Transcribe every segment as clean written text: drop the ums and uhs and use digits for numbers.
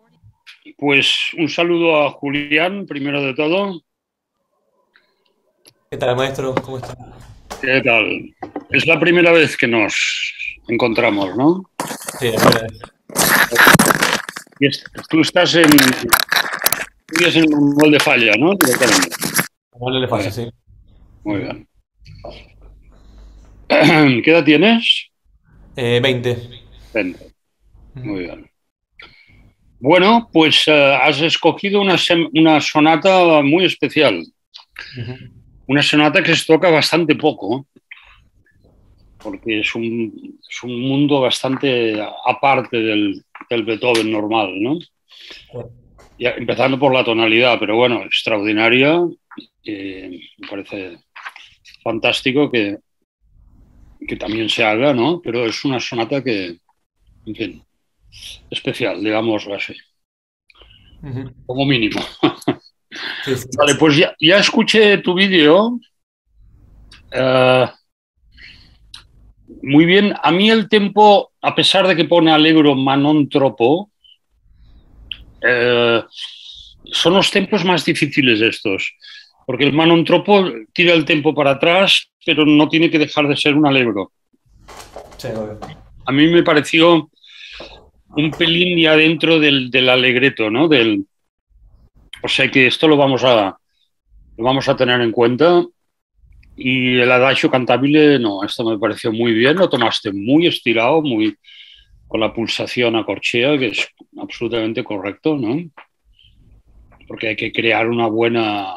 Pues un saludo a Julián, primero de todo. ¿Qué tal, maestro? ¿Cómo está? ¿Qué tal? Es la primera vez que nos encontramos, ¿no? Sí, la primera vez. Tú estás vives en Manuel de Falla, ¿no? Directamente. No le Muy falla, bien, sí. muy Ujú. bien. ¿Qué edad tienes? 20. 20. Ujú. Muy bien. Bueno, pues has escogido una sonata muy especial. Ujú. Una sonata que se toca bastante poco, porque es un mundo bastante aparte del Beethoven normal, ¿no? Ya, empezando por la tonalidad, pero bueno, extraordinaria. Me parece fantástico que también se haga, ¿no? Pero es una sonata que, en fin, especial, digámoslo así, Ujú. como mínimo. Sí, sí. Vale, pues ya escuché tu vídeo. eh, Muy bien. A mí el tempo, a pesar de que pone Allegro ma non troppo, eh, son los tempos más difíciles estos, porque el ma non troppo tira el tempo para atrás, pero no tiene que dejar de ser un Allegro. Sí, obvio. A mí me pareció un pelín ya dentro del alegreto, ¿no? O sea que esto lo vamos a tener en cuenta. Y el adagio cantabile, no, esto me pareció muy bien, lo tomaste muy estirado, muy con la pulsación a corchea, que es absolutamente correcto, ¿no? Porque hay que crear una buena,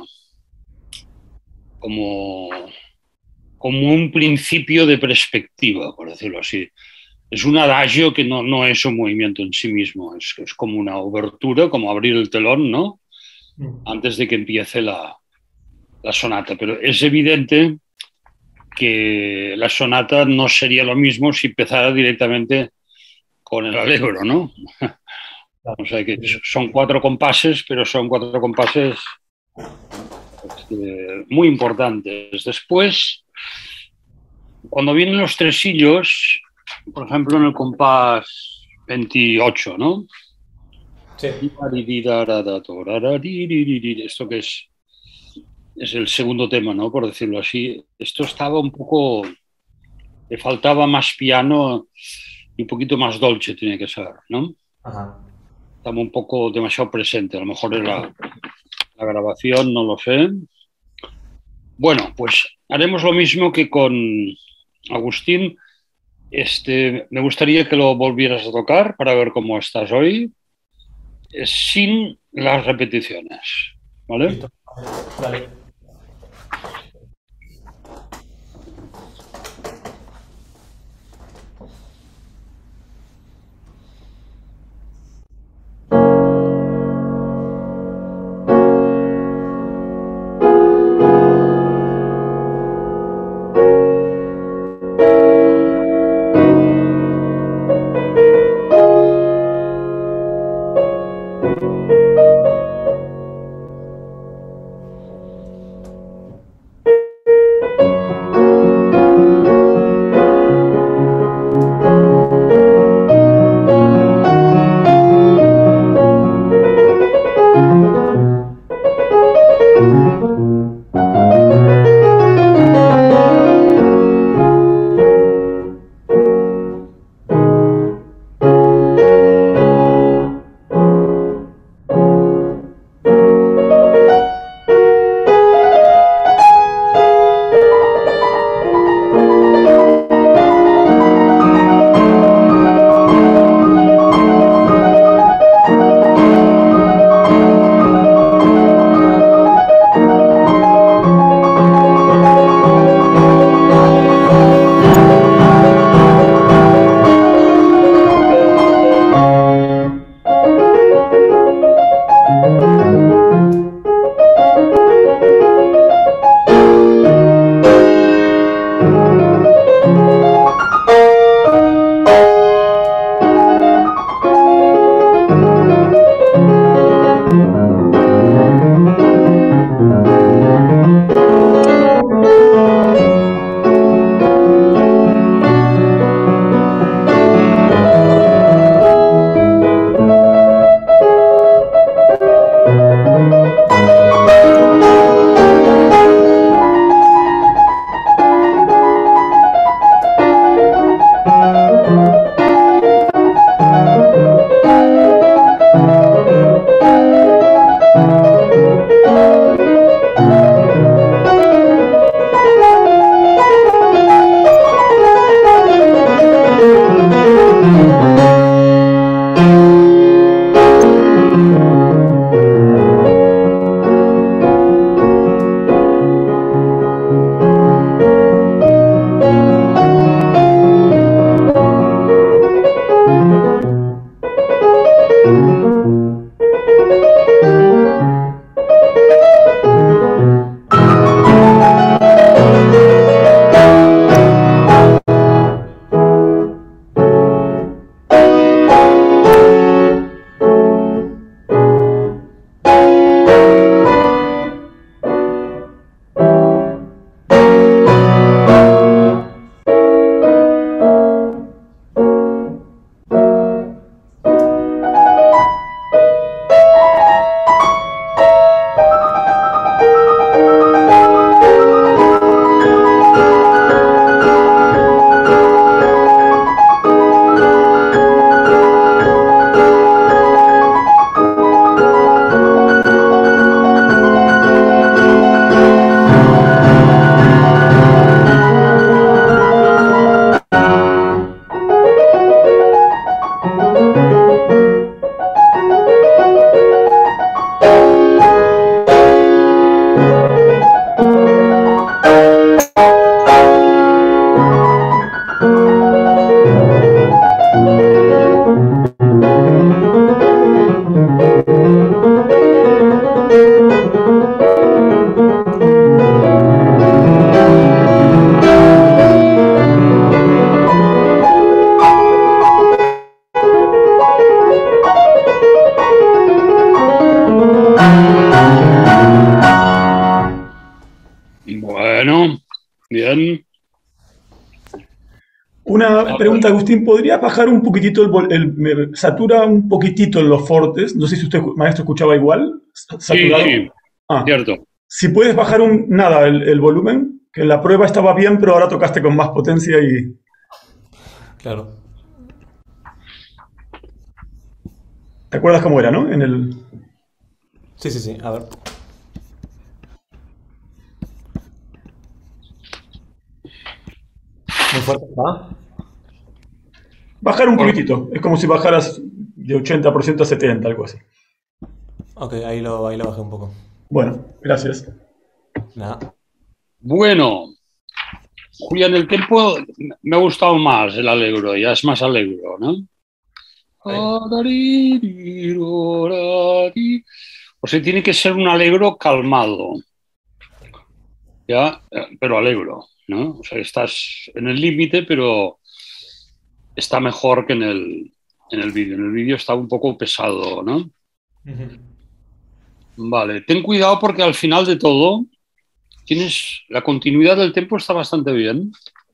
como, como un principio de perspectiva, por decirlo así. Es un adagio que no es un movimiento en sí mismo, es como una obertura, como abrir el telón, ¿no? Mm. Antes de que empiece la sonata. Pero es evidente que la sonata no sería lo mismo si empezara directamente con el allegro, ¿no? Claro. O sea que Sí, sí. son cuatro compases, pero son cuatro compases muy importantes. Después, cuando vienen los tresillos, por ejemplo, en el compás 28, ¿no? Sí. Esto que es el segundo tema, ¿no? Por decirlo así. Esto estaba un poco, le faltaba más piano y un poquito más dolce tiene que ser, ¿no? Ajá. Estaba un poco demasiado presente, a lo mejor era la grabación, no lo sé. Bueno, pues haremos lo mismo que con Agustín. Me gustaría que lo volvieras a tocar para ver cómo estás hoy, sin las repeticiones, ¿vale? Listo. Dale. pregunta, Agustín. ¿Podrías bajar un poquitito me satura un poquitito en los fortes? No sé si usted, maestro, escuchaba igual. Sí, ¿Saturado? sí, Ah, cierto. si puedes bajar el volumen, que en la prueba estaba bien, pero ahora tocaste con más potencia y... Claro. ¿Te acuerdas cómo era, no? En el... Sí, sí, sí. A ver. Muy fuerte. ¿Ah? Bajar un Bueno, poquitito. Es como si bajaras de 80% a 70, algo así. Ok, ahí lo bajé un poco. Bueno, gracias. Nada. bueno, Julián, el tempo me ha gustado más el alegro, ya es más alegro, ¿no? Ahí. O sea, tiene que ser un alegro calmado, ¿ya? Pero alegro, ¿no? O sea, estás en el límite, pero está mejor que en el vídeo. En el vídeo está un poco pesado, ¿no? Ujú. Vale, ten cuidado porque al final de todo tienes la continuidad del tempo está bastante bien,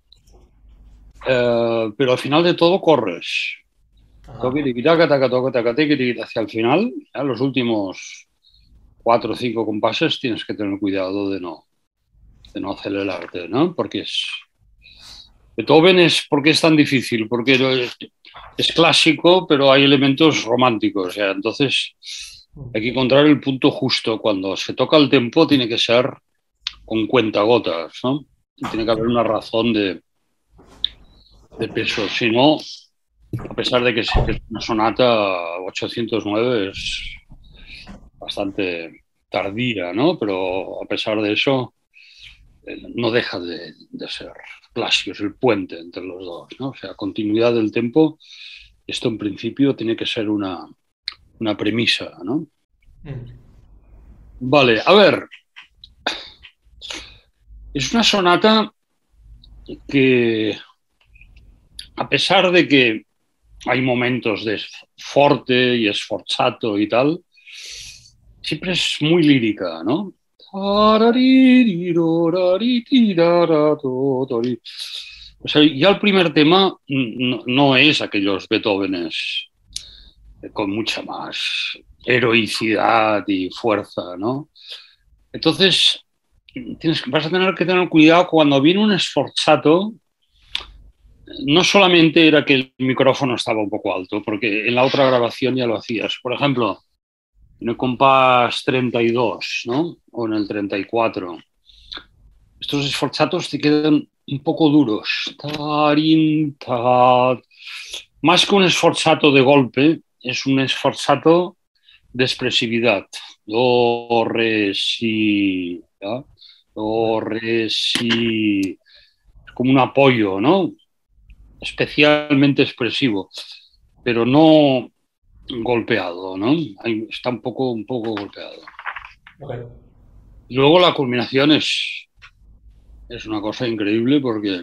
pero al final de todo corres. Ajá. Toque, tiqui, taca, taca, toca, taca, tiqui, tiqui, hacia el final, ya los últimos 4 o 5 compases tienes que tener cuidado de no acelerarte, ¿no? Porque Beethoven ¿por qué es tan difícil? Porque es clásico, pero hay elementos románticos, ya. Entonces hay que encontrar el punto justo. Cuando se toca el tempo tiene que ser con cuentagotas, ¿no? Y tiene que haber una razón de peso. Si no, a pesar de que es una sonata 809, es bastante tardía, ¿no? Pero a pesar de eso, no deja de ser clásico, es el puente entre los dos, ¿no? O sea, continuidad del tempo, esto en principio tiene que ser una premisa, ¿no? Mm. Vale, a ver, es una sonata que, a pesar de que hay momentos de forte y sforzato y tal, siempre es muy lírica, ¿no? O sea, ya el primer tema no es aquellos Beethovenes con mucha más heroicidad y fuerza, ¿no? Entonces, vas a tener que tener cuidado cuando viene un sforzato. No solamente era que el micrófono estaba un poco alto, porque en la otra grabación ya lo hacías. Por ejemplo, en el compás 32, ¿no? O en el 34. Estos sforzatos te quedan un poco duros. Tarin, ta. Más que un sforzato de golpe, es un sforzato de expresividad. Do, re, si. ¿Ya? Do, re, si. Es como un apoyo, ¿no? Especialmente expresivo, pero no golpeado, ¿no? Está un poco golpeado. Ok. Y luego la culminación es una cosa increíble porque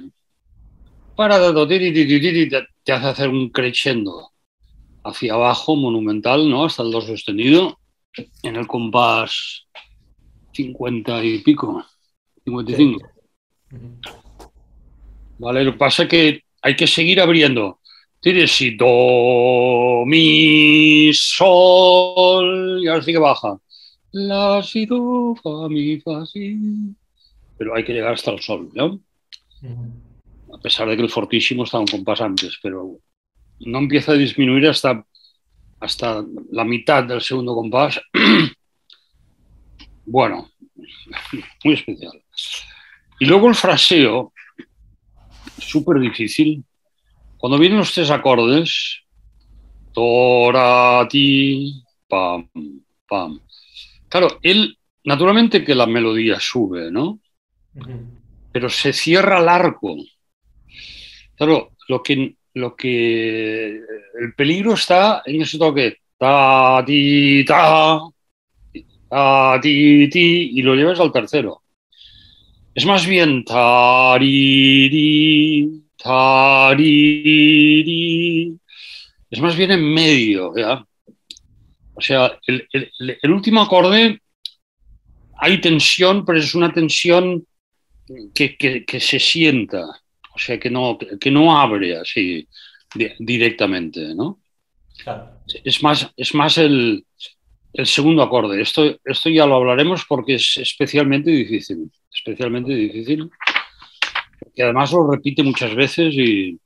te hace hacer un crescendo hacia abajo monumental, ¿no? Hasta el do sostenido en el compás 50 y pico, Sí. 55. Ujú. ¿Vale? Lo que pasa es que hay que seguir abriendo. Tienes si, do, mi, sol, y ahora sí que baja. La, si, do, fa, mi, fa, si. Pero hay que llegar hasta el sol, ¿no? Ujú. A pesar de que el fortísimo está un compás antes, pero no empieza a disminuir hasta la mitad del segundo compás. Bueno, muy especial. Y luego el fraseo, súper difícil. Cuando vienen los 3 acordes, tora, ti, pam, pam. Claro, él, naturalmente que la melodía sube, ¿no? Ujú. Pero se cierra el arco. Claro, el peligro está en ese toque. Ta, ti, ti, ti, y lo llevas al tercero. Es más bien tariri, tariri. Es más bien en medio, ¿ya? O sea, el último acorde hay tensión, pero es una tensión que se sienta. O sea, que no abre así directamente, ¿no? Claro. Es más el segundo acorde. Esto ya lo hablaremos porque es especialmente difícil. Especialmente difícil. Que además lo repite muchas veces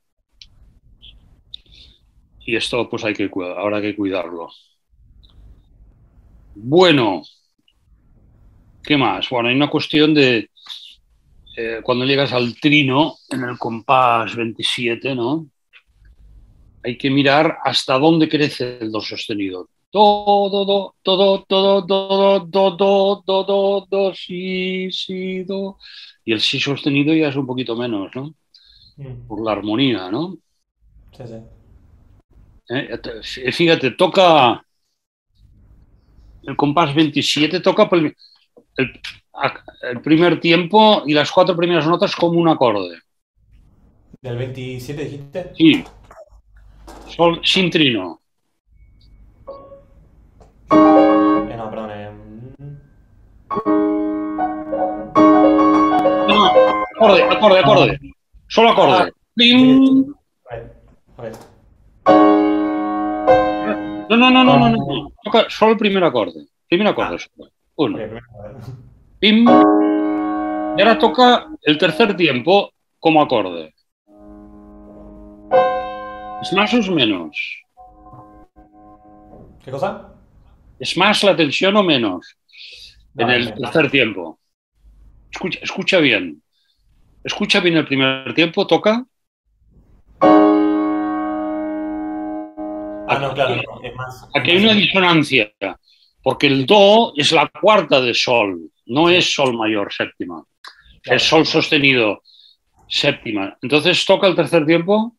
y esto pues habrá que cuidarlo. Bueno, ¿qué más? Bueno, hay una cuestión de cuando llegas al trino en el compás 27, ¿no? Hay que mirar hasta dónde crece el do sostenido. Do, do, do, do, do, do, do, do, do, do, do, do, si, si, do. Y el si sostenido ya es un poquito menos, ¿no? Por la armonía, ¿no? Sí, sí. Fíjate, toca el compás 27, toca el, el primer tiempo y las 4 primeras notas como un acorde. ¿Del 27 dijiste? Sí, sol sin trino. No, perdón. No, acorde. Solo acorde. Sí. Okay. No. Toca solo el primer acorde. Primer acorde solo. Uno. Okay, Pim. Y ahora toca el tercer tiempo como acorde. ¿Es más o es menos? ¿Qué cosa? ¿Es más la tensión o menos? No, En el tercer tiempo. Escucha bien. Escucha bien el primer tiempo, toca. No, claro, no, es más. Aquí hay una disonancia, porque el do es la cuarta de sol, no es sol mayor séptima, Claro. es sol sostenido séptima. Entonces toca el tercer tiempo.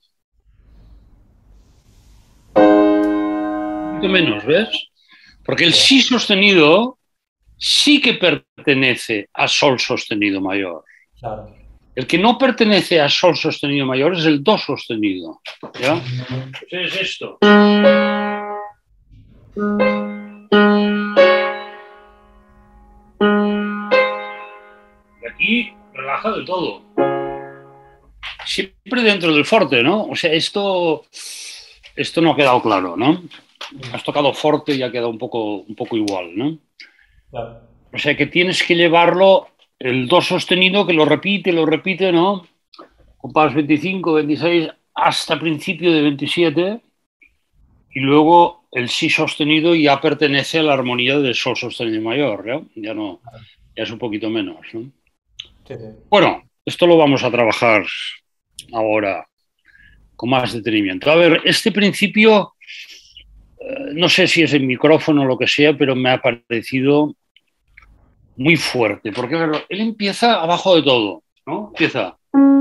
Un poquito menos, ¿ves? Porque el si sostenido sí que pertenece a sol sostenido mayor. Claro. El que no pertenece a sol sostenido mayor es el do sostenido. ¿Ya? Pues es esto. Y aquí relaja de todo. Siempre dentro del forte, ¿no? O sea, esto no ha quedado claro, ¿no? Has tocado forte y ha quedado un poco igual, ¿no? Claro. O sea que tienes que llevarlo, el do sostenido, que lo repite, ¿no? Compás 25, 26, hasta principio de 27, y luego el si sostenido ya pertenece a la armonía del sol sostenido mayor, ¿no? Ya es un poquito menos, ¿no? Sí. Bueno, esto lo vamos a trabajar ahora con más detenimiento. A ver, este principio, no sé si es el micrófono o lo que sea, pero me ha parecido muy fuerte, porque él empieza abajo de todo, ¿no? Empieza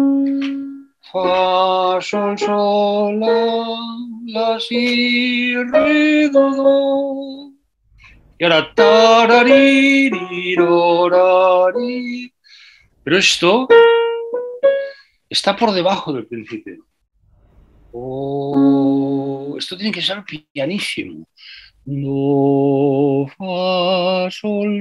fa, sol, la, si, re, do. Y ahora tararirorari. Pero esto está por debajo del principio. Esto tiene que ser pianísimo. Do, fa, sol,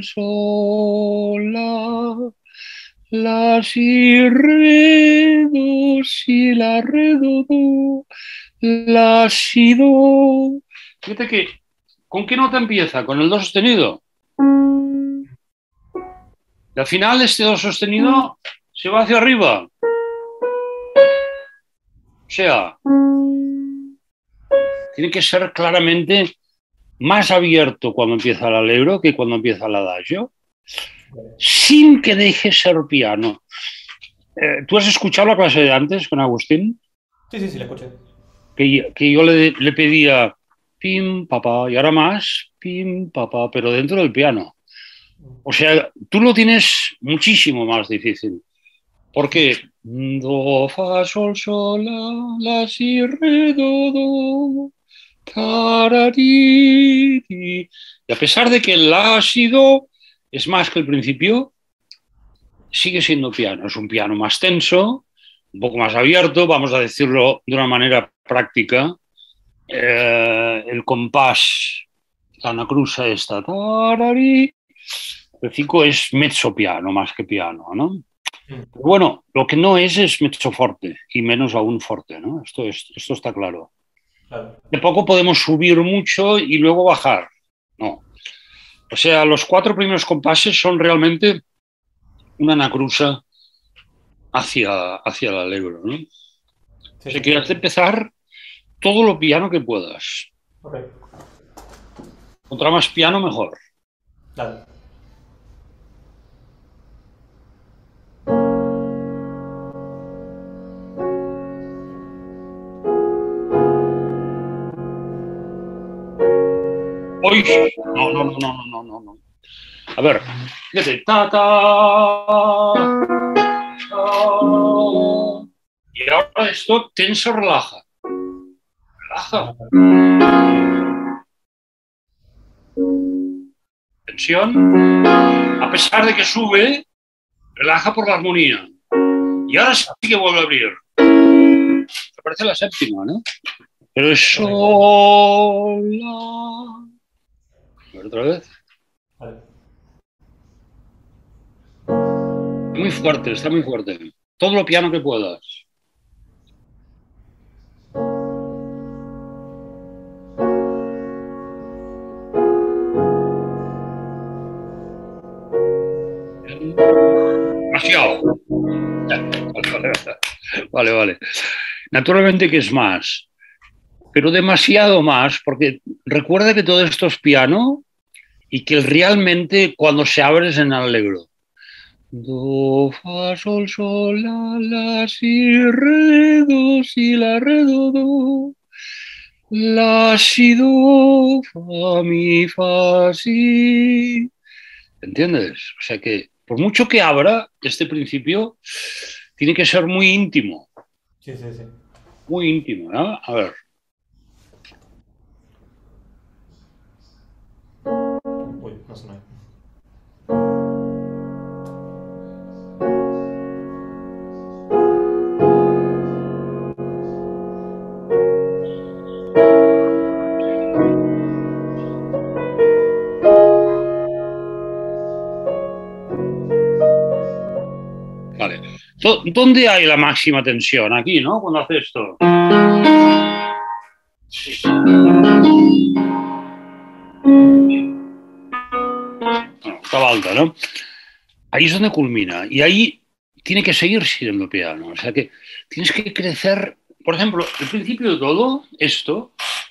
la, si, re, do, si, la, re, do, la, si, do. Fíjate que, ¿con qué nota empieza? Con el do sostenido. Y al final este do sostenido se va hacia arriba. O sea, tiene que ser claramente más abierto cuando empieza el allegro que cuando empieza el adagio, sin que deje ser piano. ¿Tú has escuchado la clase de antes con Agustín? Sí, la escuché. Que yo le pedía pim, papá, y ahora más pim, papá, pero dentro del piano. O sea, tú lo tienes muchísimo más difícil. Porque do, fa, sol, la, si, re, do. Y a pesar de que el la, si, do es más que el principio, sigue siendo piano. Es un piano más tenso, un poco más abierto, vamos a decirlo de una manera práctica. El compás, la anacruza esta, el 5 es mezzo piano más que piano, ¿no? Bueno, lo que no es mezzo forte, y menos aún forte, ¿no? Esto está claro. Claro. De poco podemos subir mucho y luego bajar. No. O sea, los 4 primeros compases son realmente una anacruza hacia el allegro, ¿no? O Sí, sea, sí. que has de empezar todo lo piano que puedas. Ok. Contra más piano, mejor. Dale. ¡Uy! No, no, no, no, no, no, no. A ver, fíjate. Ta, ta, ta. Y ahora esto tensa, relaja. Relaja. Tensión. A pesar de que sube, relaja por la armonía. Y ahora sí que vuelve a abrir. Me parece la séptima, ¿no? Pero es sola. A ver, otra vez. Vale. Muy fuerte, está muy fuerte. Todo lo piano que puedas. Demasiado. Vale, vale. Naturalmente que es más, pero demasiado más, porque recuerda que todo esto es piano y que realmente cuando se abre es en allegro. Do, fa, sol, la, si, re, do, la, si, do, fa, mi, fa, si. ¿Entiendes? O sea que, por mucho que abra, este principio tiene que ser muy íntimo, Sí, sí, sí. muy íntimo, ¿no? A ver. Uy, no sonó ahí. Vale. ¿Dónde hay la máxima tensión? Aquí, ¿no? Cuando hace esto. Bueno, estaba alta, ¿no? Ahí es donde culmina. Y ahí tiene que seguir siendo piano. O sea que tienes que crecer. Por ejemplo, el principio de todo, esto,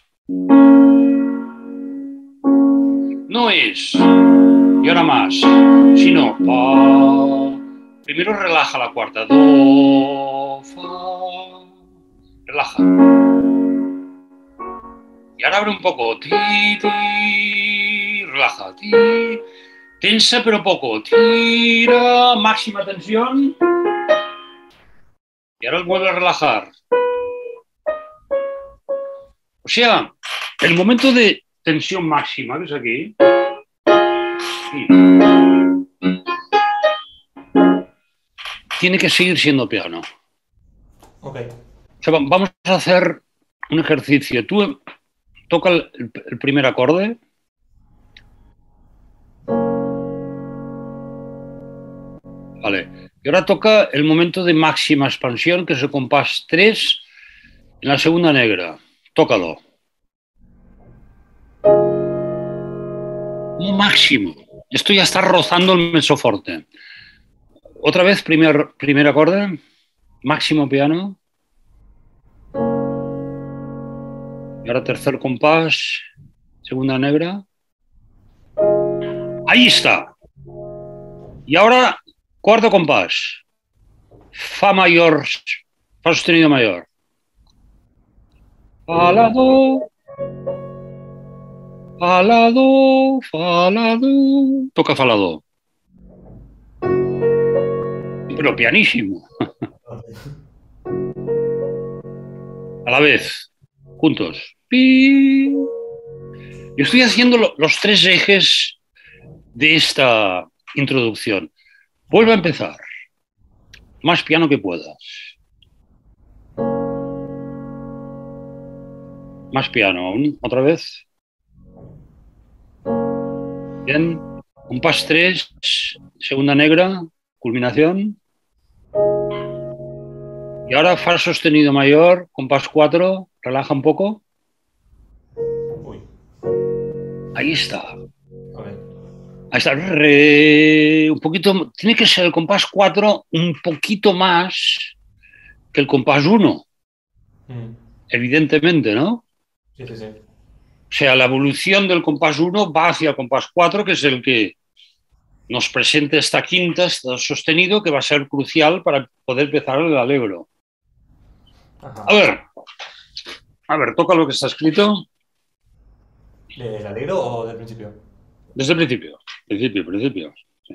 no es y ahora más, sino pa. Primero relaja la cuarta. Do, fa. Relaja. Y ahora abre un poco. Ti, ti. Relaja. Ti. Tensa pero poco. Tira. Máxima tensión. Y ahora vuelve a relajar. O sea, el momento de tensión máxima, ¿ves aquí? Sí. Tiene que seguir siendo piano. Ok. O sea, vamos a hacer un ejercicio. Tú toca el primer acorde. Vale. Y ahora toca el momento de máxima expansión, que es el compás 3 en la segunda negra. Tócalo. Un máximo. Esto ya está rozando el mezzoforte. Otra vez, primer acorde. Máximo piano. Y ahora tercer compás. Segunda negra. Ahí está. Y ahora, cuarto compás. Fa mayor, fa sostenido mayor. Fa la do, fa la do, fa la do. Toca fa la do. Pero pianísimo. A la vez. Juntos. Pi. Yo estoy haciendo los 3 ejes de esta introducción. Vuelvo a empezar. Más piano que puedas. Más piano aún. Otra vez. Bien. Compás 3, segunda negra, culminación. Y ahora fa sostenido mayor, compás 4, relaja un poco. Uy. Ahí está. Ok. Ahí está. Un poquito, tiene que ser el compás 4 un poquito más que el compás 1, Mm. evidentemente, ¿no? Sí, sí, sí. O sea, la evolución del compás 1 va hacia el compás 4, que es el que nos presenta esta quinta, este sostenido, que va a ser crucial para poder empezar el allegro. Ajá. A ver, toca lo que está escrito ¿Del alegro o del principio? desde el principio. Principio.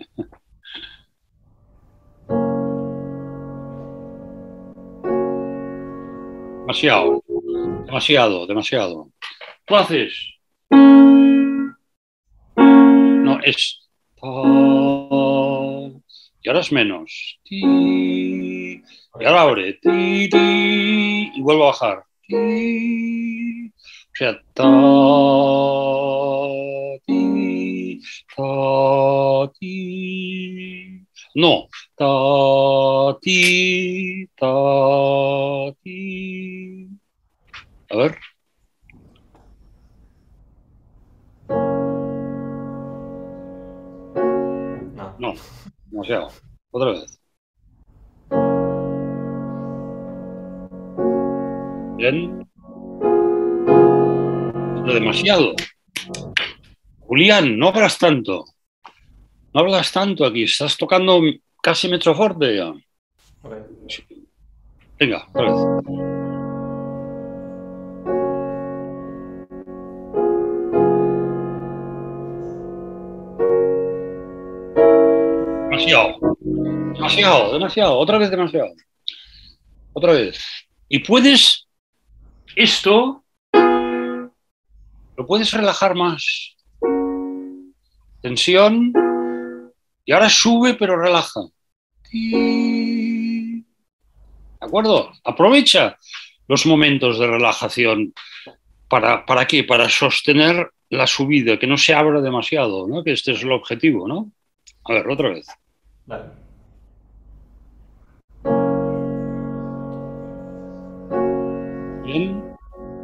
Demasiado. Tú haces. No, es. Y ahora es menos. Y Ok. ahora abre. Y vuelvo a bajar. O sea, ti. No, ti. A ver, No. no, demasiado. Otra vez. Bien, pero demasiado. Julián, no hablas tanto. No hablas tanto aquí. Estás tocando casi metro forte ya. Ok. Venga, otra vez. Demasiado. Otra vez demasiado. Otra vez. Y puedes, esto, lo puedes relajar más. Tensión. Y ahora sube, pero relaja. ¿De acuerdo? Aprovecha los momentos de relajación. ¿Para qué? Para sostener la subida, que no se abra demasiado, ¿no? Que este es el objetivo, ¿no? A ver, otra vez. Dale. Bien.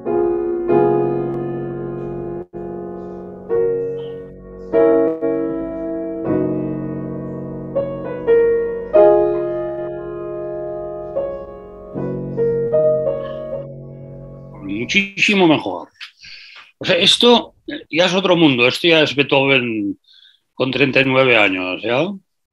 Muchísimo mejor. O sea, esto ya es otro mundo. Esto ya es Beethoven con 39 años, ¿ya?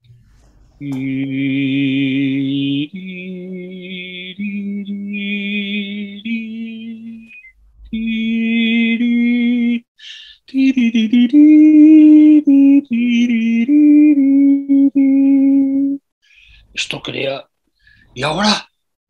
Esto crea. Y ahora.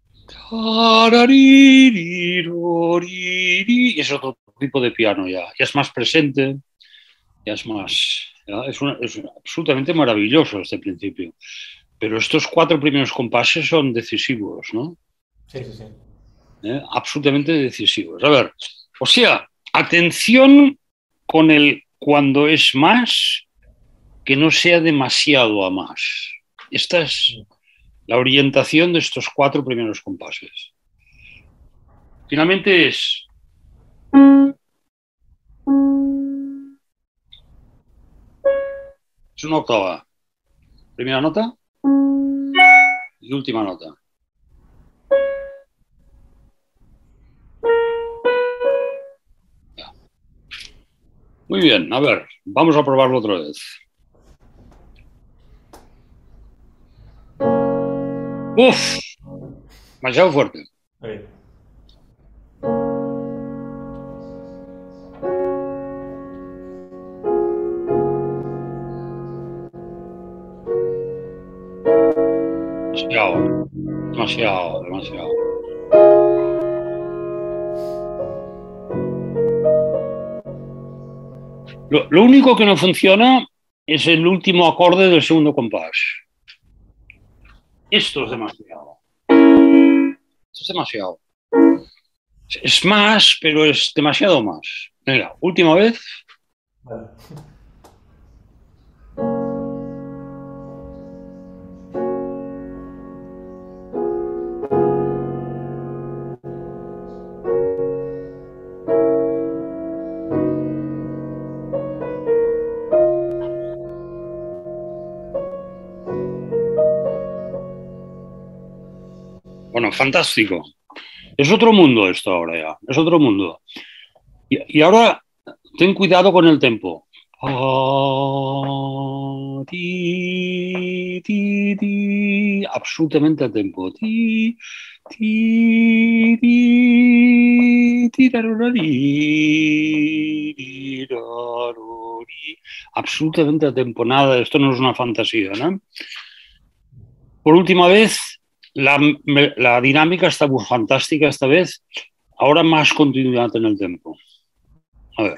Y es otro tipo de piano ya. Ya es más presente, ya es más. ¿Ya? Es absolutamente maravilloso este principio. Pero estos 4 primeros compases son decisivos, ¿no? Sí, sí, sí. Absolutamente decisivos. A ver, o sea, atención con el cuando es más, que no sea demasiado a más. Esta es la orientación de estos 4 primeros compases. Finalmente es una octava. Primera nota y última nota. Muy bien, a ver, vamos a probarlo otra vez. Uf, demasiado fuerte. Ok. Demasiado. Lo único que no funciona es el último acorde del segundo compás. Esto es Ajá. demasiado. Esto es demasiado. Es más, pero es demasiado más. Venga, última vez. Vale. fantástico. Es otro mundo esto ahora ya, es otro mundo. Y ahora ten cuidado con el tempo. Ti, ti, ti, absolutamente a tempo. Ti, ti, ti, ti, tararari, tirarori. Absolutamente a tempo. Nada, esto no es una fantasía, ¿no? Por última vez, la dinámica está muy fantástica esta vez. Ahora más continuidad en el tempo. A ver.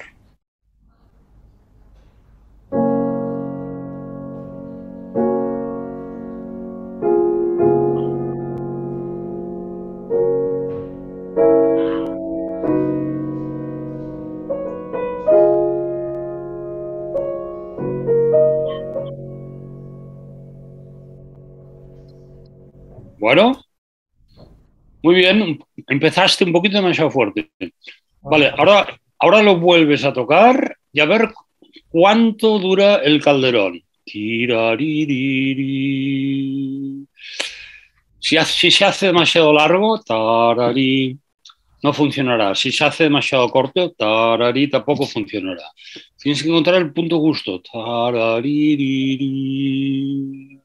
Bueno, muy bien. Empezaste un poquito demasiado fuerte. Vale, ahora lo vuelves a tocar y a ver cuánto dura el calderón. Tiraririri. Si se hace demasiado largo, tararí, no funcionará. Si se hace demasiado corto, tararí, tampoco funcionará. Tienes que encontrar el punto justo. Taraririri.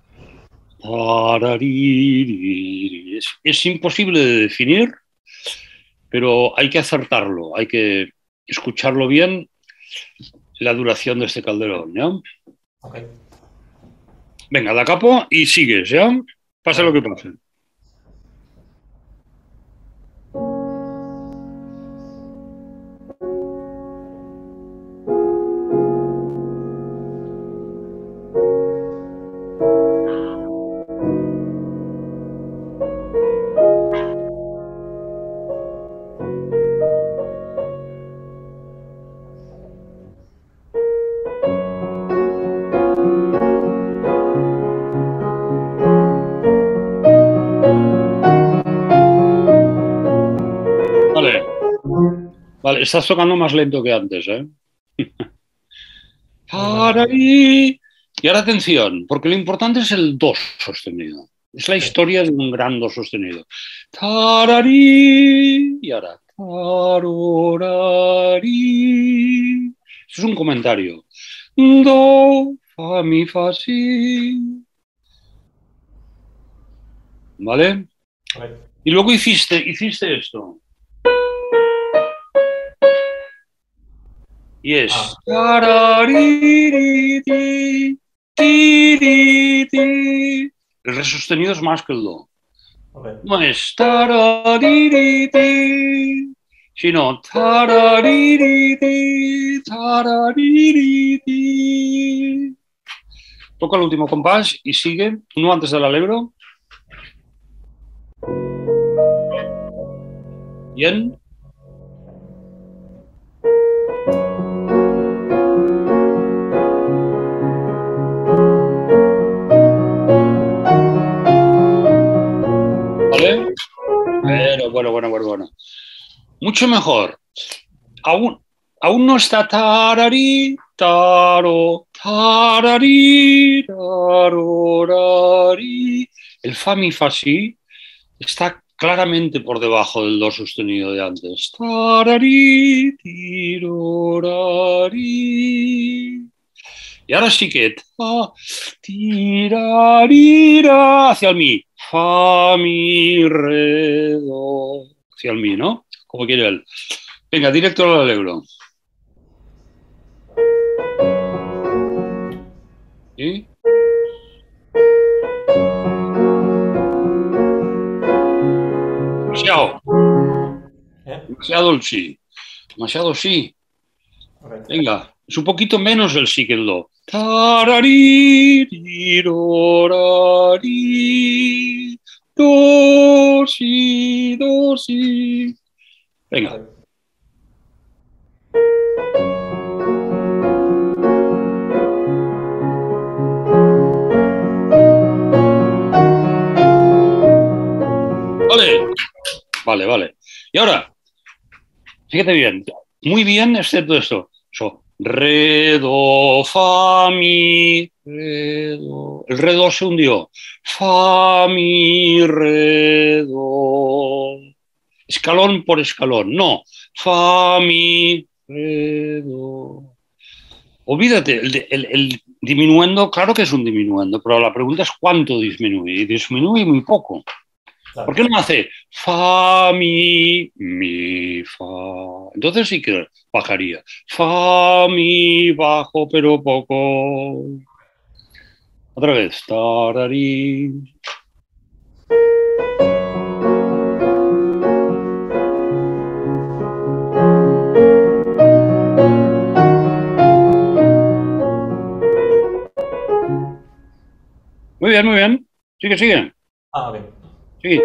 Es imposible de definir, pero hay que acertarlo, hay que escucharlo bien, la duración de este calderón, ¿ya? Okay. Venga, da capo y sigues, ¿ya? Pase lo que pase. Vale, estás tocando más lento que antes, ¿eh? Y ahora atención, porque lo importante es el do sostenido. Es la historia de un gran do sostenido. Y ahora. Esto es un comentario. Do, fa, mi, fa, si. ¿Vale? Okay. Y luego hiciste esto. Y es. El re sostenido es más que el do. Okay. No es sino toca el último compás y sigue uno antes del allegro. Bien. ¿Vale? Bueno. Mucho mejor. Aún no está tararí, taro, tararí, taro, rarí. El fa, mi, fa, si está claramente por debajo del do sostenido de antes. Tararí, tiro, rarí. Y ahora sí que tirarira hacia el mi. Fa, mi, re, do. Hacia el mi, ¿no? Como quiere él. Venga, directo al allegro. ¿Sí? Demasiado. Demasiado el sí. Demasiado sí. Okay. Venga, es un poquito menos el sí que el do. Tararí, tirorari, do, si, do, si. Venga. Okay. Vale. Y ahora, fíjate bien, muy bien, excepto esto. So, Re, do, fa, mi, re, do. El re, do se hundió. Fa, mi, re, do. Escalón por escalón. No. Fa, mi, re, do. Olvídate, el diminuendo, claro que es un diminuendo, pero la pregunta es cuánto disminuye. Y disminuye muy poco. ¿Por qué no hace fa, mi, fa? Entonces sí que bajaría. Fa, mi, bajo, pero poco. Otra vez. Tararí. Muy bien, muy bien. Sigue, sigue. Ah, ok. Sigue.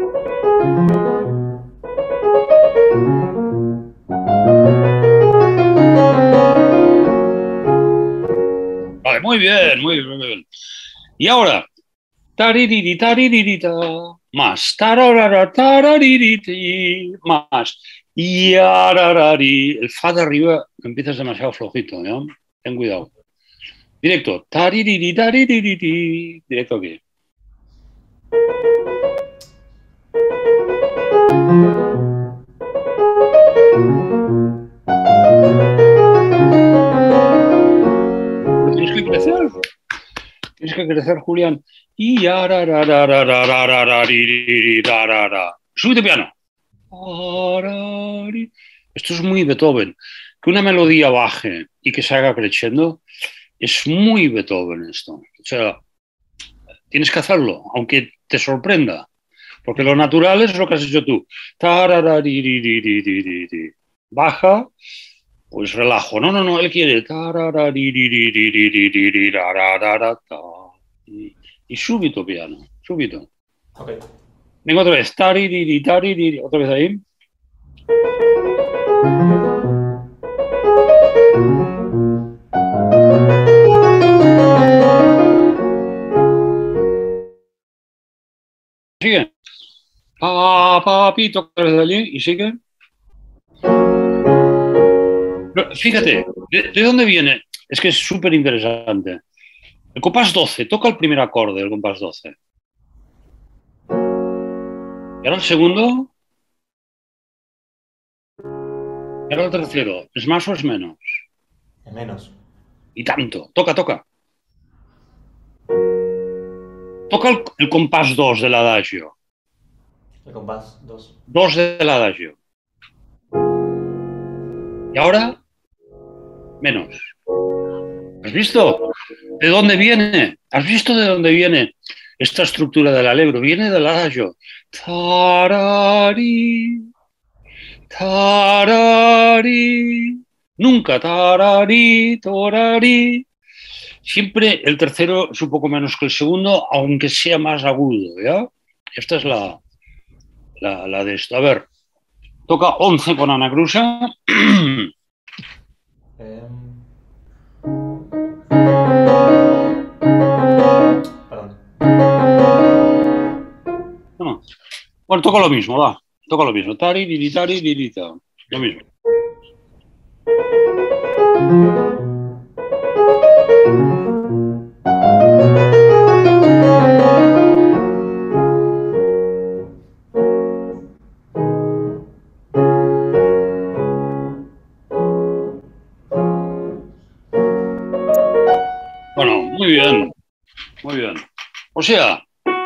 Vale, muy bien, muy bien, muy bien. Y ahora, taririri, tariririta, más, tararara, taraririti, más, y ararari. El fa de arriba empiezas demasiado flojito, ¿no? Ten cuidado. Directo, taririri, tariririti, directo aquí. Pero tienes que crecer. Tienes que crecer, Julián. Y arararararararararararara. Súbete piano. Arari. Esto es muy Beethoven. Que una melodía baje y que se haga crescendo es muy Beethoven esto. O sea, tienes que hacerlo, aunque te sorprenda. Porque lo natural es lo que has hecho tú. Tararaririririri. Baja, pues relajo. No, no, no, él quiere. Tararaririririririrarararata. Y súbito piano, súbito. Ok. Venga otra vez. Taririri, taririri. Otra vez ahí. Sigue. Pa, pa, pi, toca otra vez allí y sigue. Pero fíjate, ¿de dónde viene? Es que es súper interesante. El compás 12, toca el primer acorde del compás 12. Y ahora el segundo. Y ahora el tercero. ¿Es más o es menos? En menos. Y tanto. Toca, toca. Toca el compás 2 del adagio. El compás 2. 2 del adagio. Y ahora, menos. ¿Has visto? ¿De dónde viene? ¿Has visto de dónde viene esta estructura del allegro? Viene del adagio. Tarari, tarari. Nunca tarari, torari. Siempre el tercero es un poco menos que el segundo, aunque sea más agudo, ¿ya? Esta es la de esto. A ver, toca 11 con Anacrusa. Perdón. No. Bueno, toca lo mismo, va. Toca lo mismo. Tari, diri, tari, dirita. Lo mismo. Bueno, muy bien. Muy bien. O sea,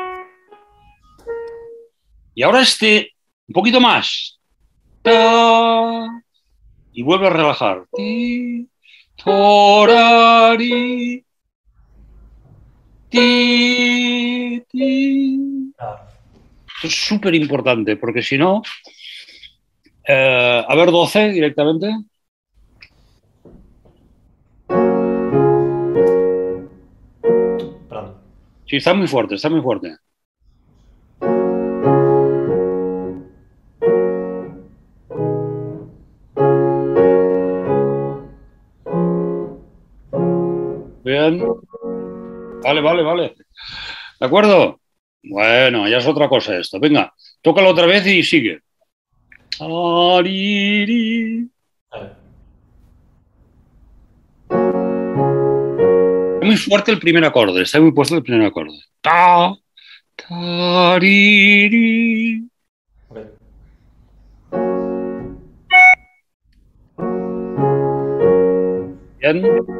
y ahora un poquito más. Ta, y vuelve a relajar. Ti, torari, ti, ti. Ah, Esto es súper importante, porque si no, a ver, 12 directamente. perdón. Sí, está muy fuerte, está muy fuerte. Bien. Vale, vale, vale. ¿De acuerdo? Bueno, ya es otra cosa esto. Venga, tócalo otra vez y sigue. Ariri. A ver. muy fuerte el primer acorde, está muy puesto el primer acorde. Ta, ta, ri, ri. Ok. Bien.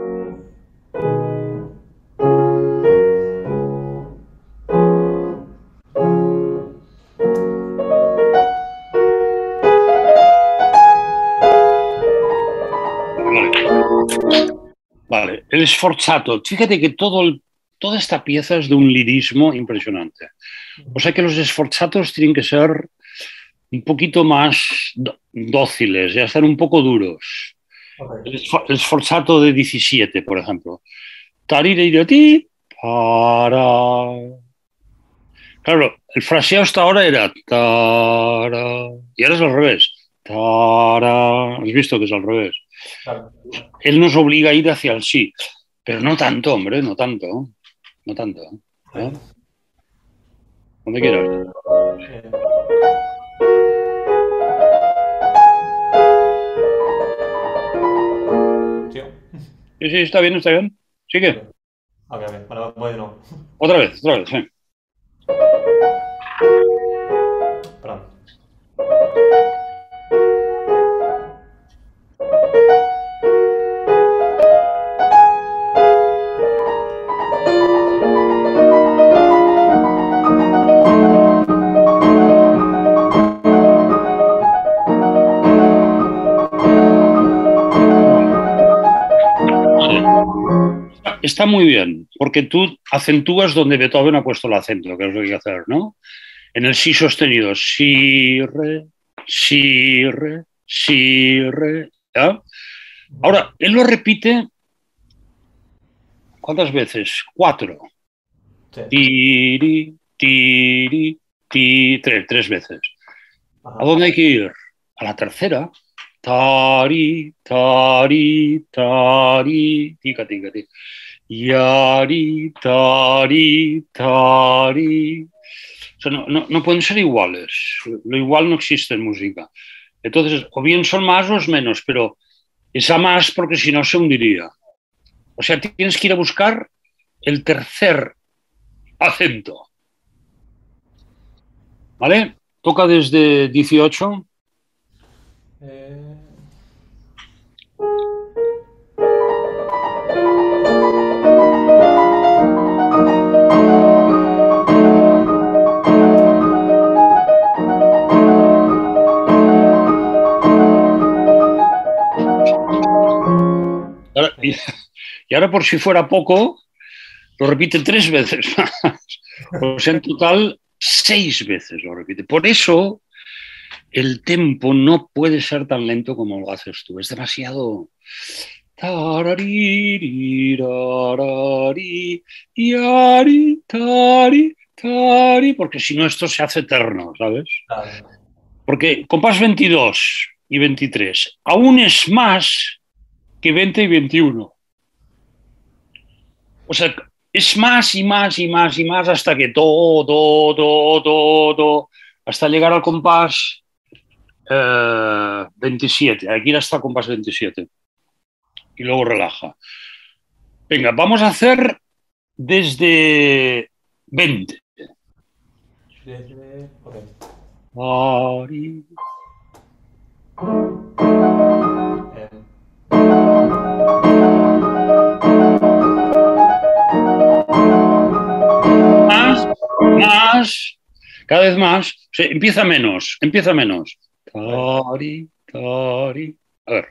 Vale, el sforzato. Fíjate que toda esta pieza es de un lirismo impresionante. O sea que los sforzatos tienen que ser un poquito más dóciles, ya están un poco duros. Ok. El sforzato de 17, por ejemplo. Taririrati, para. Claro, el fraseo hasta ahora era tara, y ahora es al revés. Tara. Has visto que es al revés. Claro. Él nos obliga a ir hacia el sí, pero no tanto, hombre, no tanto. No tanto. ¿Eh? Donde quieras. Eh, tío. Sí, sí, está bien, está bien. Ok. Sigue. Ok, ok. Vale, voy de nuevo. Otra vez, sí. Perdón. Está muy bien, porque tú acentúas donde Beethoven ha puesto el acento, que es lo que hay que hacer, ¿no? En el sí sostenido, si, re, si, re, si, re. ¿Ya? Ahora, él lo repite, ¿cuántas veces? 4. Sí. Tiri, tiri, ti, tres veces. ¿A Ajá. dónde hay que ir? A la tercera. Tari, tari, tari, tica, tica, tica. Yari, tari, tari. O sea, no pueden ser iguales. Lo igual no existe en música. Entonces, o bien son más o es menos, pero es a más porque si no se hundiría. O sea, tienes que ir a buscar el tercer acento. ¿Vale? Toca desde 18. Eh, Y ahora, por si fuera poco, lo repite 3 veces más. O sea, en total 6 veces lo repite. Por eso el tempo no puede ser tan lento como lo haces tú. Es demasiado. Porque si no, esto se hace eterno, ¿sabes? claro. Porque compás 22 y 23 aún es más que 20 y 21. O sea, es más y más y más y más hasta que do, hasta llegar al compás 27. Aquí ya está compás 27. Y luego relaja. Venga, vamos a hacer desde 20. Ok. Eh, Más, más, cada vez más. O sea, empieza menos, empieza menos. Tari, tari. A ver.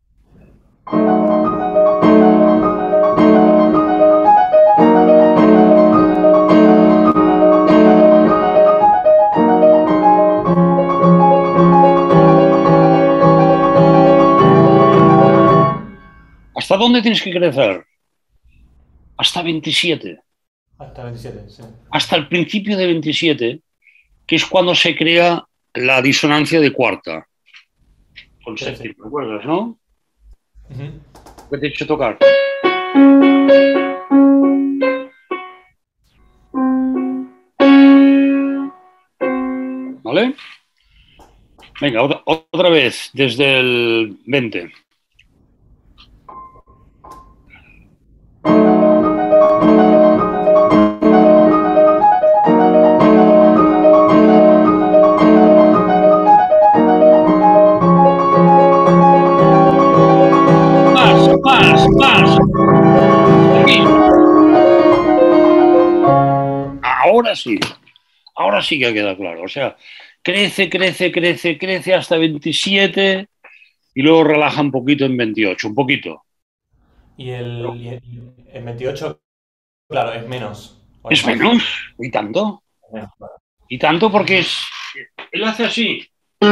¿Hasta dónde tienes que crecer? Hasta 27. hasta 27, sí. Hasta el principio de 27, que es cuando se crea la disonancia de cuarta. Con Sí, sí. séptima, ¿recuerdas, no? Ujú. Que te he hecho tocar. ¿Vale? Venga, otra vez, desde el 20. Más. Aquí. Ahora sí. Ahora sí que queda claro. O sea, crece, crece, crece, crece hasta 27 y luego relaja un poquito en 28. Un poquito. Y el 28, claro, es menos. O es Es más. menos. ¿Y tanto? Menos, claro. Y tanto porque es. Él hace así.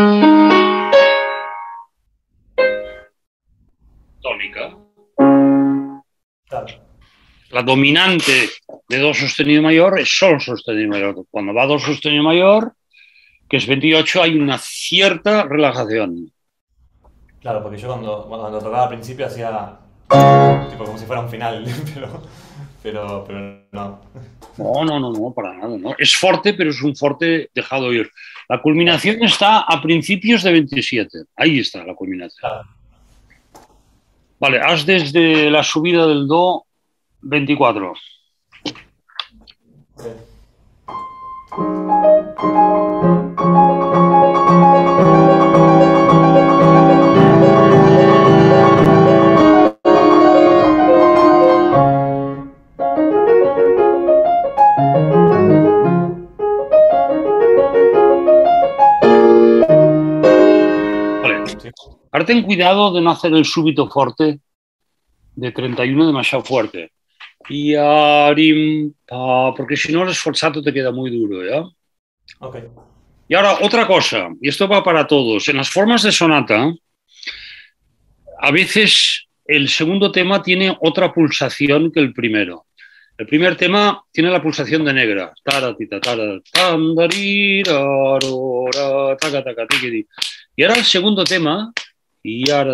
Tónica. Claro. La dominante de do sostenido mayor es sol sostenido mayor. Cuando va do sostenido mayor, que es 28, hay una cierta relajación. Claro, porque yo cuando tocaba al principio hacía tipo como si fuera un final, pero no. No, no, no, no, para nada. No. Es fuerte, pero es un fuerte dejado ir. La culminación está a principios de 27. Ahí está la culminación. Claro. Vale, haz desde la subida del do 24. Ok. Vale. Sí. Ahora ten cuidado de no hacer el súbito fuerte de 31 demasiado fuerte. Y arim, pa, porque si no el sforzato te queda muy duro, ¿ya? Ok. Y ahora otra cosa, y esto va para todos. En las formas de sonata, a veces el segundo tema tiene otra pulsación que el primero. El primer tema tiene la pulsación de negra. Y ahora el segundo tema. Y ahora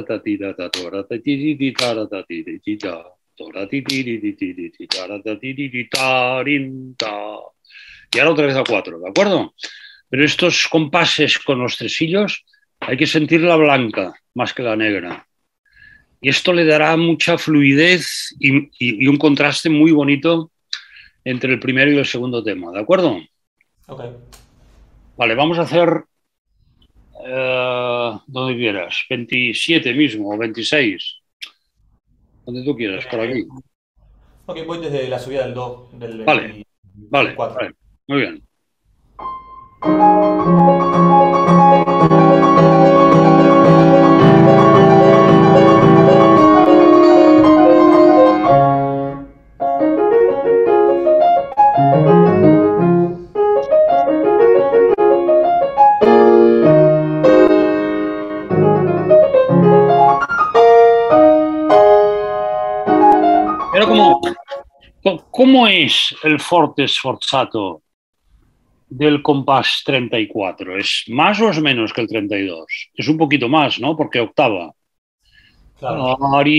otra vez a cuatro, ¿de acuerdo? Pero estos compases con los tresillos hay que sentir la blanca más que la negra. Y esto le dará mucha fluidez y un contraste muy bonito entre el primero y el segundo tema, ¿de acuerdo? Ok. Vale, vamos a hacer donde quieras, 27 mismo o 26, donde tú quieras, por aquí. Ok, voy desde la subida del 2, del Vale, vale, 24. vale, muy bien. Pero ¿cómo es el forte sforzato del compás 34? ¿Es más o es menos que el 32? Es un poquito más, ¿no? Porque octava. Claro.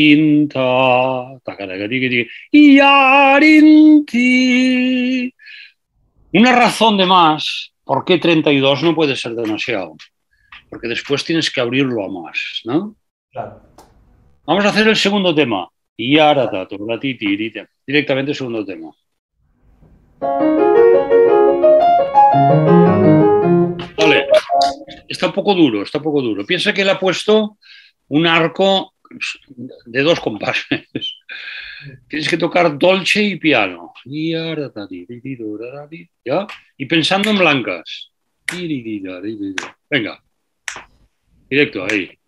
Una razón de más por qué 32 no puede ser demasiado, porque después tienes que abrirlo a más, ¿no? Claro. Vamos a hacer el segundo tema. Dale. Directamente el segundo tema. Vale, está un poco duro, está un poco duro. Piensa que le ha puesto un arco de dos compases. Tienes que tocar dolce y piano. ¿Ya? Y pensando en blancas. Venga, directo ahí.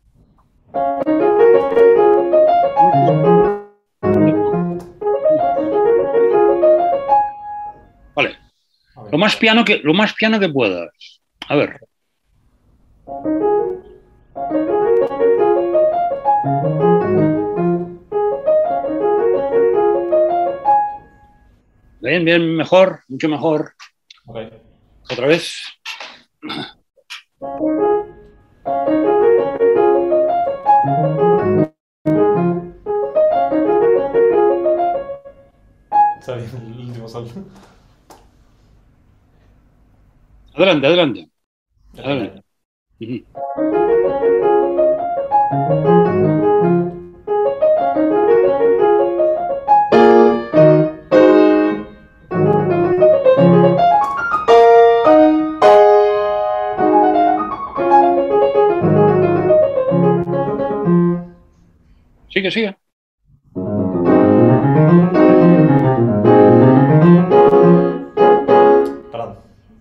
Vale. Ok. Lo más piano que puedas. A ver. Bien, bien, mejor, mucho mejor. Ok. Otra vez. Está bien el último sol. Adelante, adelante. Ok, Adelante. dale. Ujú. Sigue, sigue. Perdón.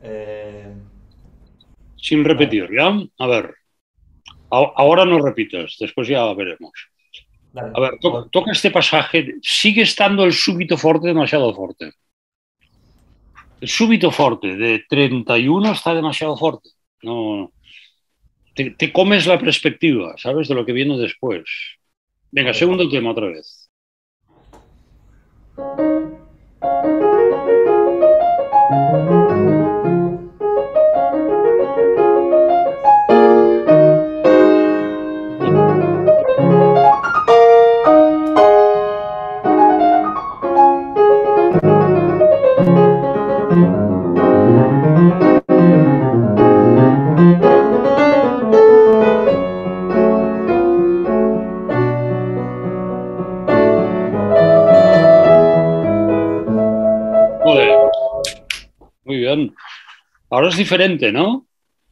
Sin repetir, ¿ya? A ver. Ahora no repitas, después ya veremos. Dale. A ver, toca este pasaje. Sigue estando el súbito forte demasiado fuerte. El súbito forte de 31 está demasiado fuerte. No, te comes la perspectiva, ¿sabes? De lo que viene después. Venga, Ok. segundo tema otra vez. Joder. Muy bien. Ahora es diferente, ¿no?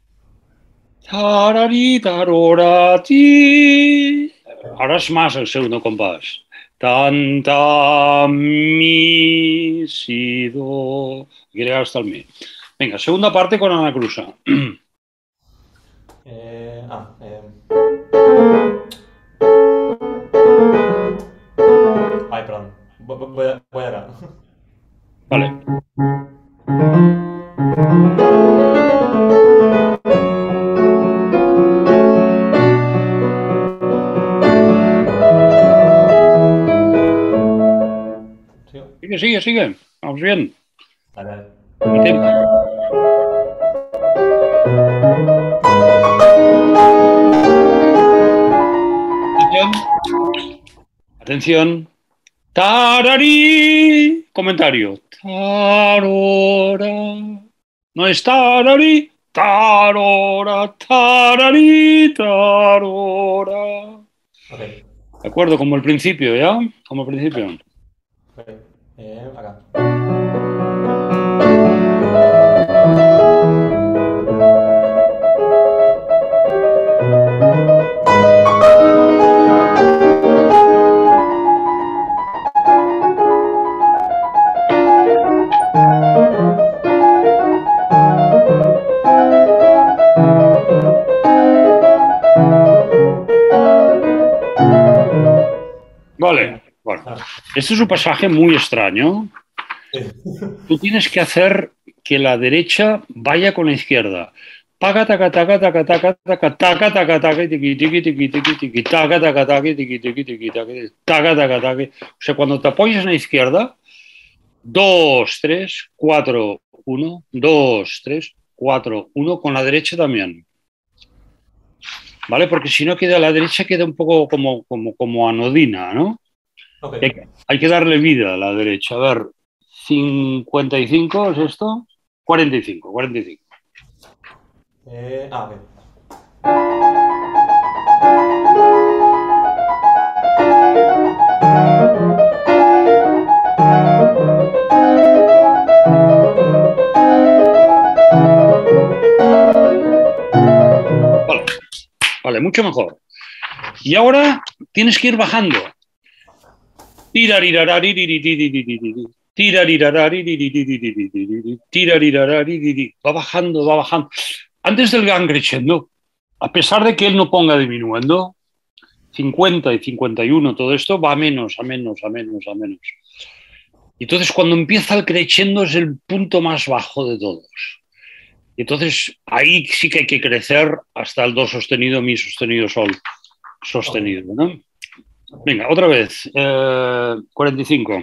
Tarari, tarorati. Ahora es más el segundo compás. Tanta, mi, si, do. Hay que llegar hasta el mi. Venga, segunda parte con Ana Cruza. Ah, ay, perdón. Voy acá. Vale. ¿Sigo? Sigue, sigue, sigue. Vamos bien. Dale. Y tempo. Atención. Atención. Tarari. Comentario. Tarora. No es tarari. Tarora. Tarari. Tarora. Ok. De acuerdo, como el principio, ¿ya? Como el principio. Ok. Acá. Vale. Bueno. Ah, Este es un pasaje muy extraño. sí. Tú tienes que hacer que la derecha vaya con la izquierda. Taca, taca, taca, taca, taca, taca, taca, taca, taca, tiqui, tiqui, tiqui, tiqui, tiqui, taca, taca, taca, tiqui, tiqui, tiqui, taca, taca, taca. O sea, cuando te apoyas en la izquierda, 2, 3, 4, 1, 2, 3, 4, 1, con la derecha también. ¿Vale? Porque si no queda la derecha, queda un poco como anodina, ¿no? Ok. Hay que darle vida a la derecha. A ver, 55 es esto, 45, 45. Ok. Vale, vale, mucho mejor. Y ahora tienes que ir bajando. Va bajando, va bajando. Antes del gran crescendo, a pesar de que él no ponga diminuendo, 50 y 51, todo esto va a menos, a menos, a menos, a menos. Y entonces cuando empieza el crescendo es el punto más bajo de todos. Y entonces ahí sí que hay que crecer hasta el do sostenido, mi sostenido, sol sostenido, ¿no? Venga, otra vez. 45.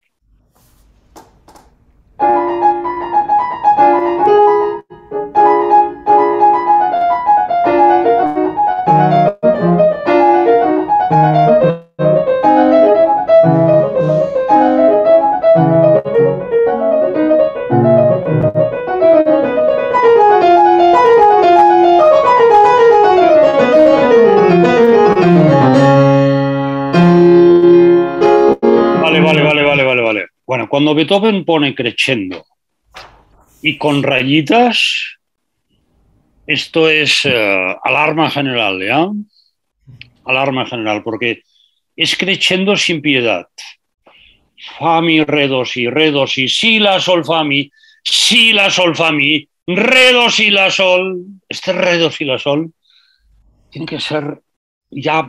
Vale. Bueno, cuando Beethoven pone crescendo y con rayitas, esto es alarma general, ¿ya? Alarma general, porque es crescendo sin piedad. fa, mi, re, do, si, la, sol, fa, mi, si, la, sol, fa, mi, re, do, si, la, sol. Este re, do, si, la, sol tiene que ser ya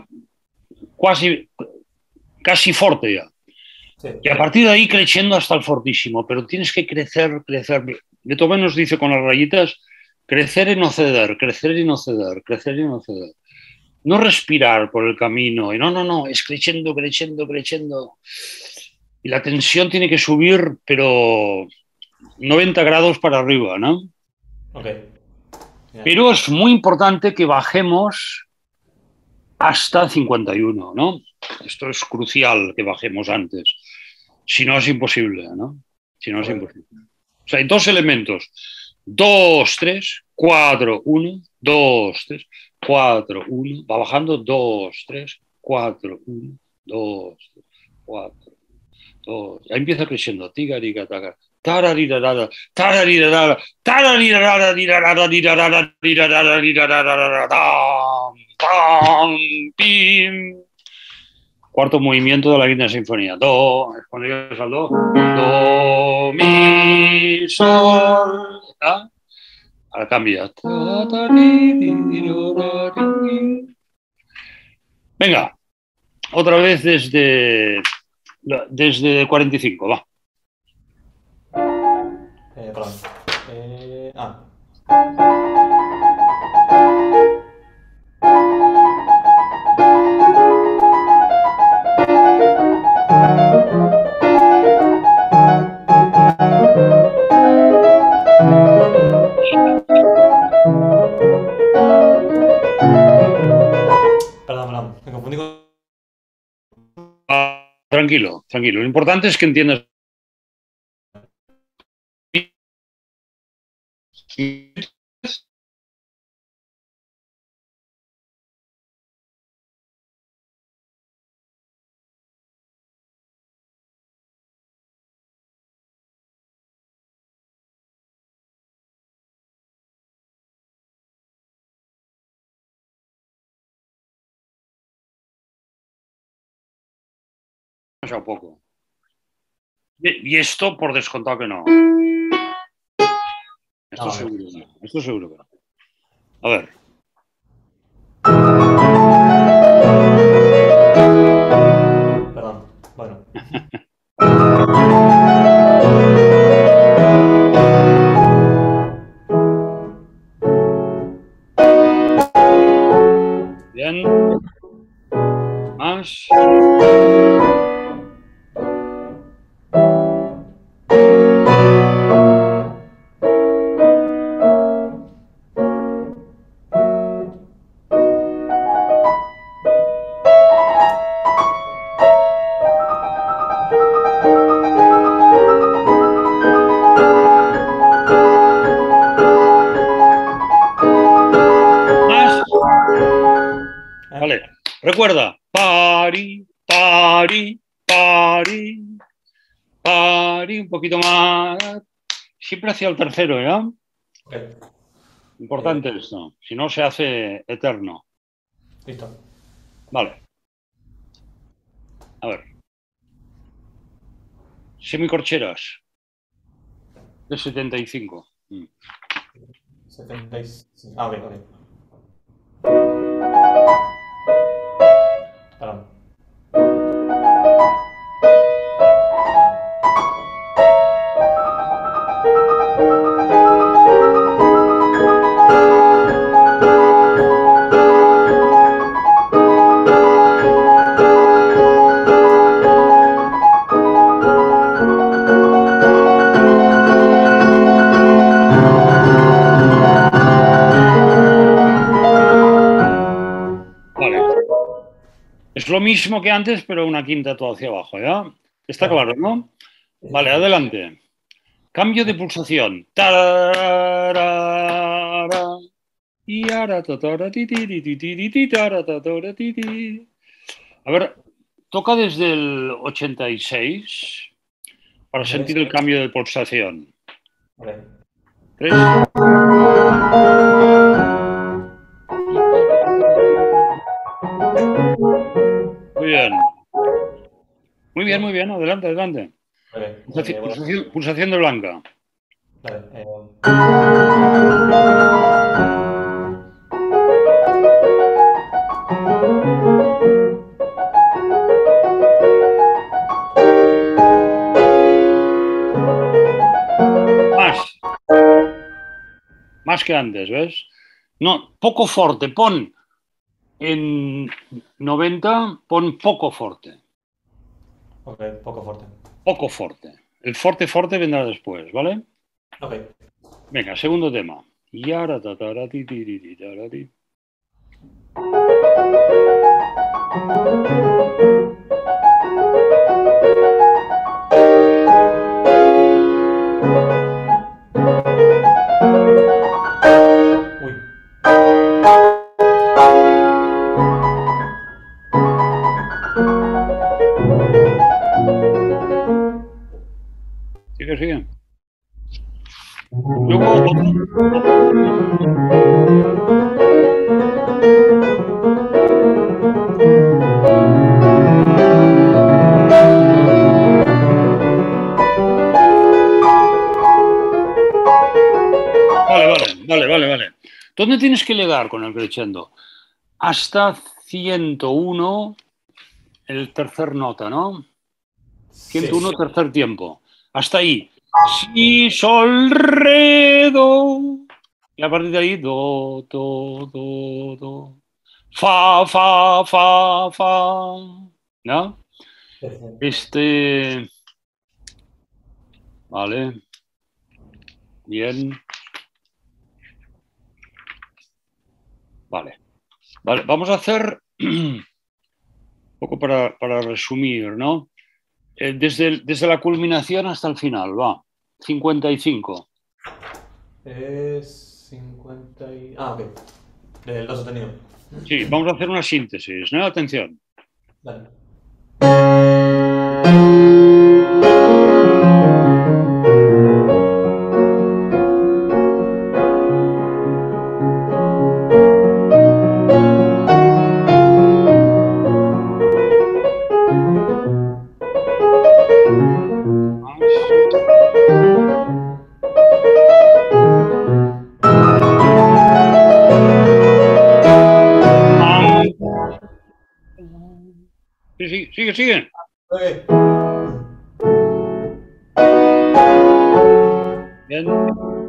casi forte ya. Sí. Y a partir de ahí creciendo hasta el fortísimo, pero tienes que crecer, crecer. Beethoven nos dice con las rayitas, crecer y no ceder, crecer y no ceder, crecer y no ceder. No respirar por el camino, y no, es creciendo, creciendo, creciendo. Y la tensión tiene que subir, pero 90 grados para arriba, ¿no? Ok. Bien. Pero es muy importante que bajemos hasta 51, ¿no? Esto es crucial que bajemos antes. Si no, es imposible, ¿no? Si no, es imposible. O sea, hay dos elementos. 2, 3, 4, 1, 2, 3, 4, 1. Va bajando 2, 3, 4, 1, 2, 3, 4, 2. Ahí empieza creciendo. Tigariga, taga. Tararirarara, tararirarara, tararirarara, rirarara, rirarara, rirarara, rirarara, tam, tam, pim. Cuarto movimiento de la Quinta Sinfonía. Do, cuando llegas al do, mi, sol. ¿Ah? Ahora cambia. Venga, otra vez desde 45, va. Perdón. Perdón, me confundí con... Tranquilo, tranquilo. Lo importante es que entiendas. A poco. Y esto por descontado que no. Esto seguro que no. Esto seguro que no. A ver. Perdón, bueno. Bien. Más. Vale, recuerda, pari, pari, pari, pari, un poquito más, siempre hacia el tercero, ¿ya? Okay. Importante esto, si no se hace eterno. Listo. Vale. A ver. Semicorcheras. De 75. 75. Ok. Perdón. Es lo mismo que antes, pero una quinta todo hacia abajo, ¿ya? Está claro, ¿no? Vale, adelante. Cambio de pulsación. A ver, toca desde el 86 para sentir el cambio de pulsación. Okay. 3. Muy bien. muy bien, adelante, adelante. Vale, Pulsación de blanca. vale, Más que antes, ¿ves? No, poco forte, pon en 90, pon poco forte. ok, poco fuerte. Poco forte. El forte vendrá después, ¿vale? Ok. Venga, segundo tema. Yara, tatara, ti, ti, ti, ti, tara, ti. Uy. Sigue, sigue. Luego, vale. ¿Dónde tienes que llegar con el crescendo? Hasta 101, el tercer nota, ¿no? 101, Sí. tercer tiempo. Hasta ahí. Si, sol, re, do. Y a partir de ahí, do, do, do, do. Fa, fa, fa, fa. ¿No? Vale. Bien. Vale. Vamos a hacer un poco para resumir, ¿no? Desde la culminación hasta el final, va. 55. Es 50 y... Ah, ok. Del do sostenido. Sí, vamos a hacer una síntesis, ¿no? Atención. Dale. Sí, sigue. Ok. Bien.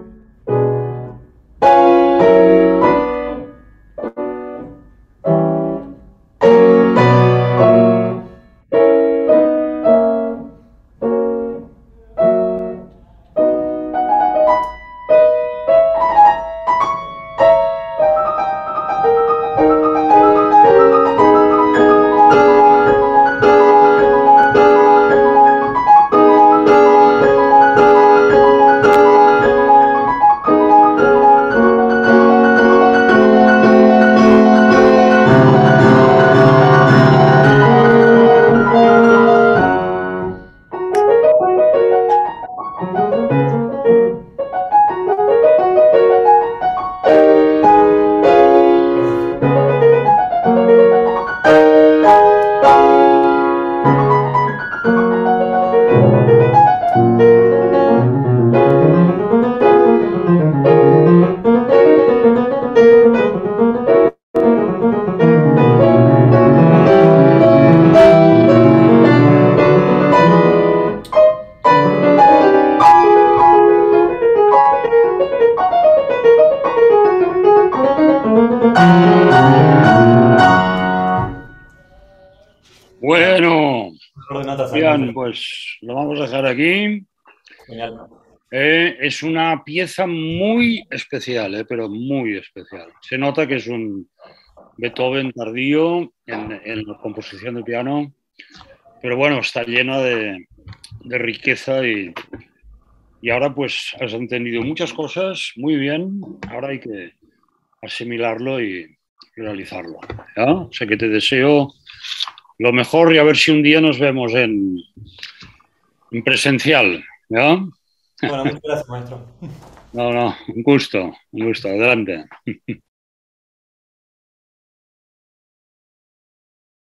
Bueno, bien, pues lo vamos a dejar aquí. Genial. Es una pieza muy especial, pero muy especial. Se nota que es un Beethoven tardío en la composición de piano, pero bueno, está llena de riqueza y ahora pues has entendido muchas cosas muy bien. Ahora hay que asimilarlo y realizarlo, ¿ya? O sea que te deseo lo mejor y a ver si un día nos vemos en presencial, ¿ya? Bueno, muchas gracias, maestro. No, un gusto, adelante.